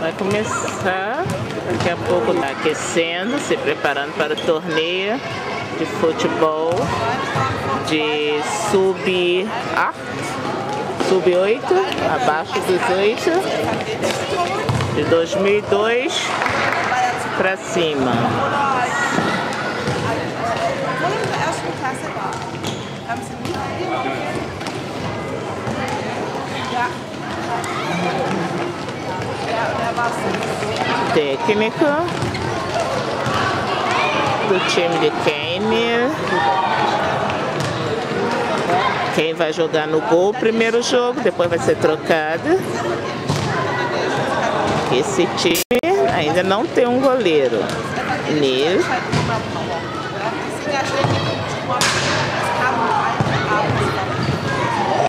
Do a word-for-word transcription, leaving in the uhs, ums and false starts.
Vai começar, daqui a pouco tá aquecendo, se preparando para o torneio de futebol de sub sub oito, abaixo dos oito, de dois mil e dois para cima. Técnico do time de Kane. Quem vai jogar no gol o primeiro jogo, depois vai ser trocado. Esse time ainda não tem um goleiro. Nele.